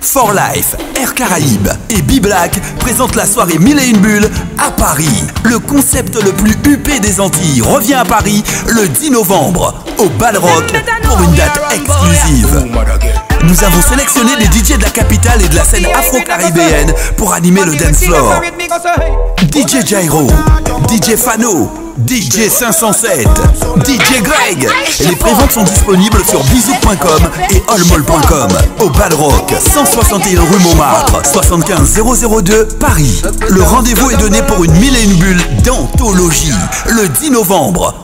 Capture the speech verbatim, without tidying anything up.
For Life, Air Caraïbes et B-Black présentent la soirée Mille et une bulles à Paris. Le concept le plus huppé des Antilles revient à Paris le dix novembre au Bal Rock pour une date exclusive. Nous avons sélectionné des D J de la capitale et de la scène afro-caribéenne pour animer le dance floor. D J Jairo, D J Fano, D J cinq cent sept, D J Greg. Les préventes sont disponibles sur bizouk point com et allmall point com. Au Bal Rock, cent soixante et un rue Montmartre, soixante-quinze zéro zéro deux, Paris. Le rendez-vous est donné pour une Mille et une bulles d'anthologie le dix novembre